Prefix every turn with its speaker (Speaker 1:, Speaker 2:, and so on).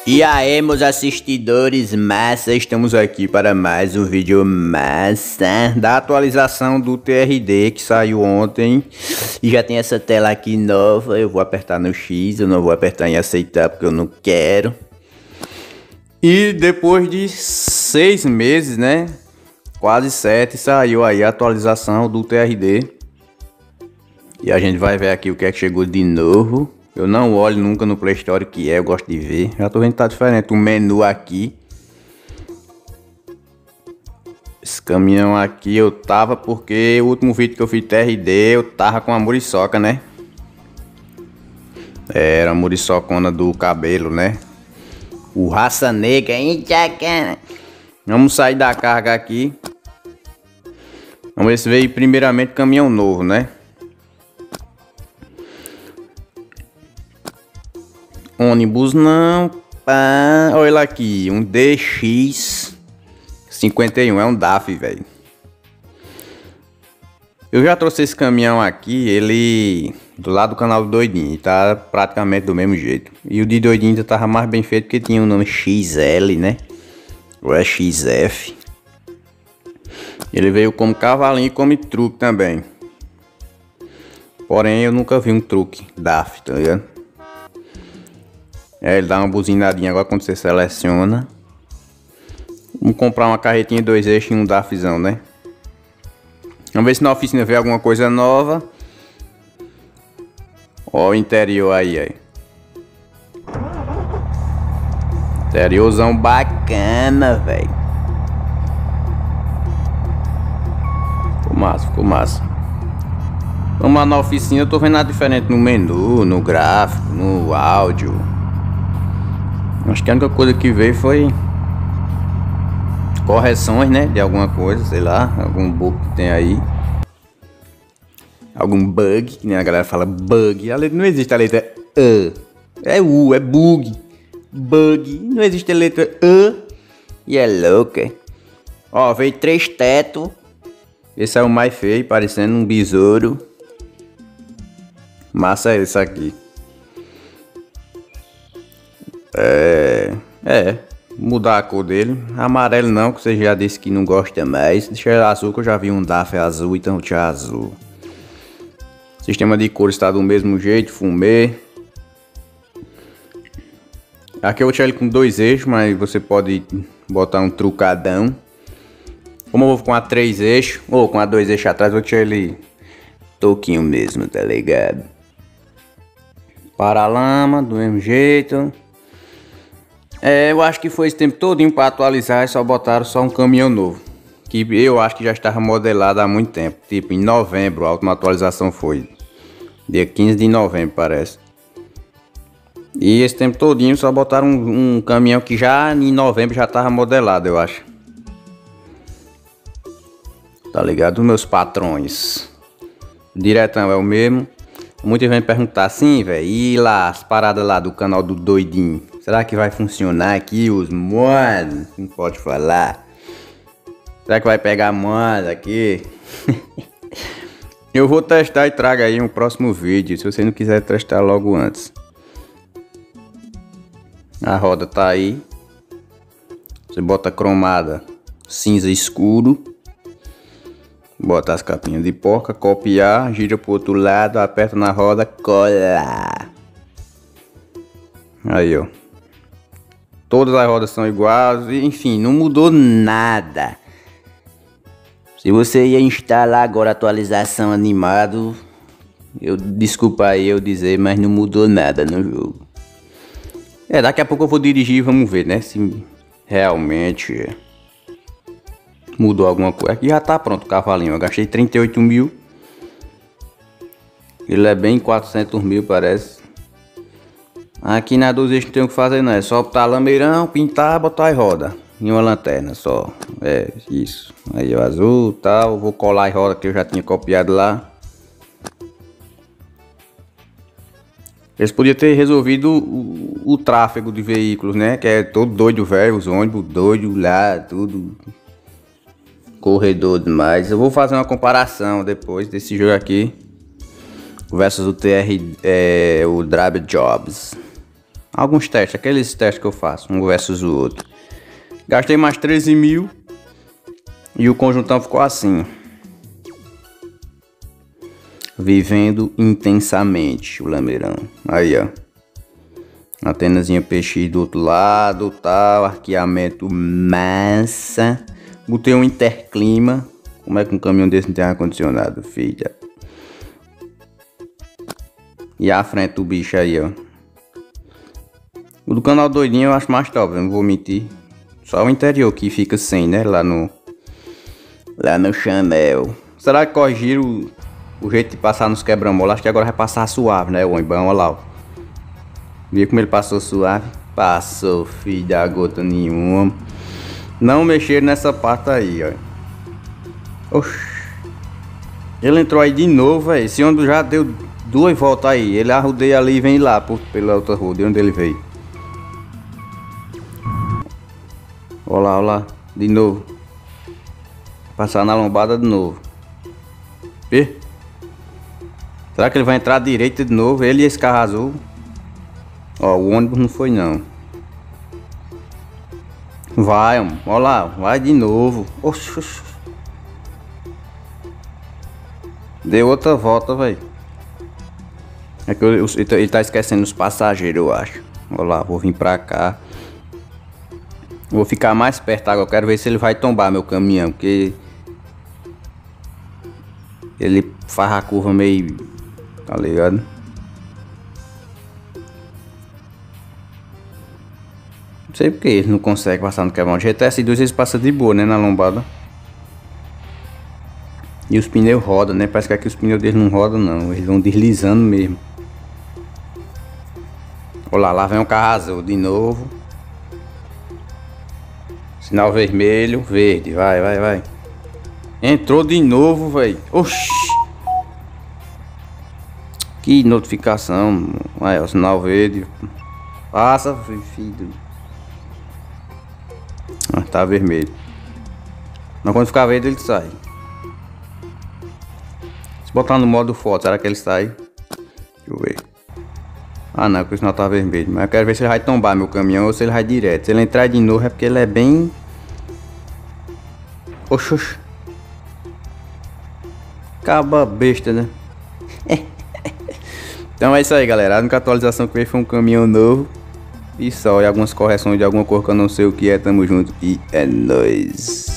Speaker 1: E aí, meus assistidores massa, estamos aqui para mais um vídeo massa da atualização do TRD que saiu ontem. E já tem essa tela aqui nova, eu vou apertar no X, eu não vou apertar em aceitar porque eu não quero. E depois de 6 meses, né, quase 7, saiu aí a atualização do TRD. E a gente vai ver aqui o que é que chegou de novo. Eu não olho nunca no Play Store que eu gosto de ver. Já tô vendo que tá diferente o menu aqui. Esse caminhão aqui eu tava porque o último vídeo que eu fiz TRD eu tava com a muriçoca, né? Era a muriçocona do cabelo, né? O raça negra, hein, tchacana? Vamos sair da carga aqui. Vamos ver se veio primeiramente caminhão novo, né? Ônibus não, pá, olha lá aqui, um DX51, é um DAF, velho. Eu já trouxe esse caminhão aqui, ele do lado do canal do Doidinho, tá praticamente do mesmo jeito. E o de Doidinho já tava mais bem feito porque tinha o nome XL, né? Ou é XF. Ele veio como cavalinho e como truque também. Porém eu nunca vi um truque DAF, tá ligado? Ele dá uma buzinadinha agora quando você seleciona. Vamos comprar uma carretinha 2 eixos e um DAFzão, né? Vamos ver se na oficina vê alguma coisa nova. Ó o interior aí. Interiorzão bacana, velho. Ficou massa. Vamos lá na oficina, eu tô vendo nada diferente no menu, no gráfico, no áudio. Acho que a única coisa que veio foi correções, né, de alguma coisa, sei lá, algum bug que tem aí. Algum bug, que nem a galera fala bug. A letra, não existe a letra E. É U, é bug. Bug. Não existe a letra E. E é louca. Ó, veio 3 tetos. Esse é o mais feio, parecendo um besouro. Massa esse aqui. Mudar a cor dele. Amarelo não, que você já disse que não gosta mais. Deixa ele azul, que eu já vi um DAF azul, então tinha azul. Sistema de cores está do mesmo jeito, fumê. Aqui eu vou deixar ele com 2 eixos, mas você pode botar um trucadão. Como eu vou com a 3 eixos, ou com a 2 eixos atrás, eu vou deixar ele toquinho mesmo, tá ligado? Paralama, do mesmo jeito. Eu acho que foi esse tempo todinho para atualizar e só botaram só um caminhão novo. Que eu acho que já estava modelado há muito tempo. Tipo, em novembro a última atualização foi. Dia 15 de novembro, parece. E esse tempo todinho só botaram um caminhão que já em novembro já estava modelado, eu acho. Tá ligado? Meus patrões. Diretão é o mesmo. Muita gente perguntar assim, velho. E lá, as paradas lá do canal do Doidinho. Será que vai funcionar aqui os mods? Não pode falar. Será que vai pegar mods aqui? Eu vou testar e trago aí um próximo vídeo. Se você não quiser testar logo antes. A roda tá aí. Você bota cromada cinza escuro. Bota as capinhas de porca, copiar, gira pro outro lado, aperta na roda, cola. Aí, ó. Todas as rodas são iguais, enfim, não mudou nada. Se você ia instalar agora a atualização animado, desculpa aí eu dizer, mas não mudou nada no jogo. Daqui a pouco eu vou dirigir e vamos ver, né, se realmente mudou alguma coisa. Aqui já tá pronto o cavalinho. Eu gastei 38 mil. Ele é bem 400 mil, parece. Aqui na 2 eixos não tem o que fazer, não. É só botar lameirão, pintar, botar e roda. E uma lanterna só. É isso. Aí o azul e tal. Vou colar a roda que eu já tinha copiado lá. Eles podiam ter resolvido o tráfego de veículos, né? Que é todo doido, velho. Os ônibus doido lá, tudo. Corredor demais. Eu vou fazer uma comparação depois desse jogo aqui versus o TR, o Drive Jobs. Alguns testes, aqueles testes que eu faço, um versus o outro. Gastei mais 13 mil. E o conjuntão ficou assim. Vivendo intensamente o lameirão. Aí, ó. Antenazinha PX do outro lado, tal. Arqueamento massa. Botei um interclima. Como é que um caminhão desse não tem ar-condicionado, filha? E a frente do bicho aí, ó. O do canal doidinho eu acho mais top, eu não vou mentir. Só o interior que fica sem, né? Lá no Chanel. Será que corrigiram o jeito de passar nos quebra-mola? Acho que agora vai passar suave, né? O embão, olha lá. Ó. Viu como ele passou suave? Passou, filho da gota nenhuma. Não mexer nessa parte aí, ó. Oxi. Ele entrou aí de novo, velho. Esse ônibus já deu 2 voltas aí. Ele arrudeia ali e vem lá pela outra rua, de onde ele veio. Olha lá, de novo. Passar na lombada de novo. E? Será que ele vai entrar à direita de novo? Ele e esse carro azul. Ó, o ônibus não foi não. Vai, mano. Olha lá, vai de novo. Oxi, oxi. Deu outra volta, velho. É que ele tá esquecendo os passageiros, eu acho. Olha lá, vou vir pra cá. Vou ficar mais perto agora. Eu quero ver se ele vai tombar meu caminhão. Porque ele faz a curva meio... Tá ligado? Não sei porque ele não consegue passar no quebra-mola. GTS2 eles passam de boa, né? Na lombada. E os pneus rodam, né? Parece que aqui os pneus deles não rodam, não. Eles vão deslizando mesmo. Olha lá, lá vem um carro azul de novo. Sinal vermelho, verde. Vai, vai, vai. Entrou de novo, velho. Oxi. Que notificação. Aí, ó, sinal verde. Passa, filho. Ah, tá vermelho. Mas quando ficar verde, ele sai. Se botar no modo foto, será que ele sai? Deixa eu ver. Ah não, porque o sinal tá vermelho. Mas eu quero ver se ele vai tombar meu caminhão ou se ele vai direto. Se ele entrar de novo é porque ele é bem... Oxi, oxi. Caba besta, né? Então é isso aí, galera. A única atualização que veio foi um caminhão novo. E só, e algumas correções de alguma cor que eu não sei o que é. Tamo junto e é nóis.